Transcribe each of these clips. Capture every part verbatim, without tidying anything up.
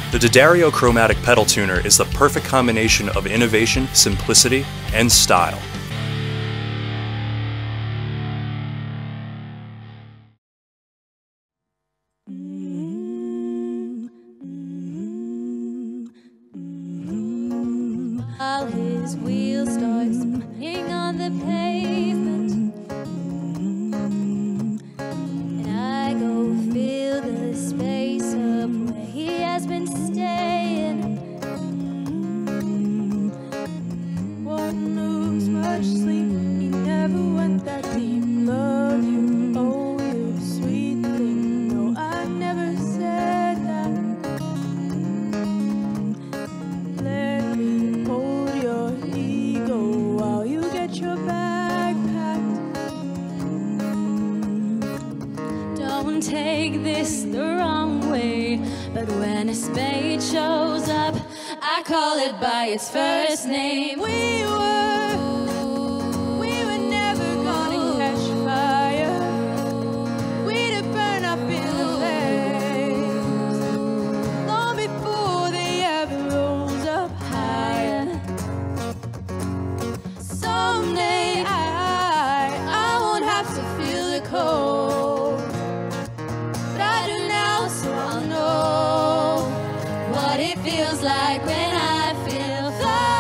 The D'Addario Chromatic Pedal Tuner is the perfect combination of innovation, simplicity, and style. While his wheels start spinning on the pavement, and I go fill the space up where he has been staying. Won't lose much sleep, he never went that deep. Love you, oh you sweet thing. No, I never said that. Let me hold your ego while you get your bag packed. Don't take this the wrong way, but when a spade shows up, I call it by its first name. We were, we were never gonna catch fire. We'd have burned up in the flames long before they ever rose up higher. Someday I, I won't have to feel the cold, but I do now, so I'll know what it feels like when I feel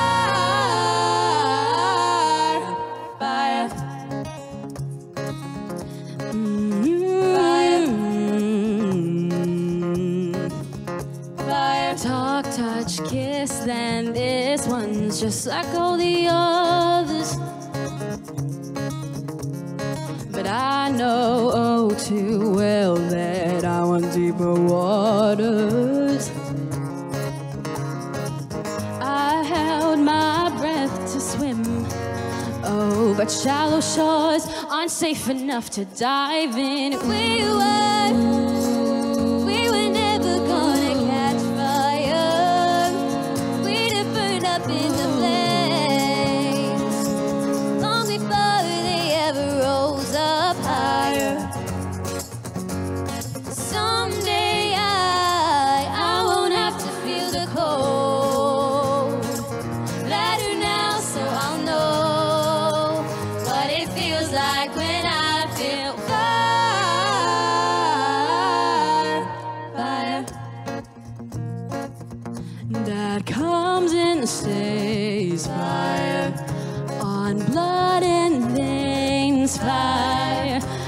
fire, fire, fire, fire. Talk, touch, kiss, then this one's just like all the others. But I know oh too well that I want deeper waters. I held my breath to swim, oh, but shallow shores aren't safe enough to dive in. We were, we were never gonna catch fire. We'd have burned up in the flames long before they ever rose up higher. Someday I, I won't have to feel the cold, but I do now, so I'll know what it feels like when I feel fire, fire. That comes and stays, fire on blood and veins, fire.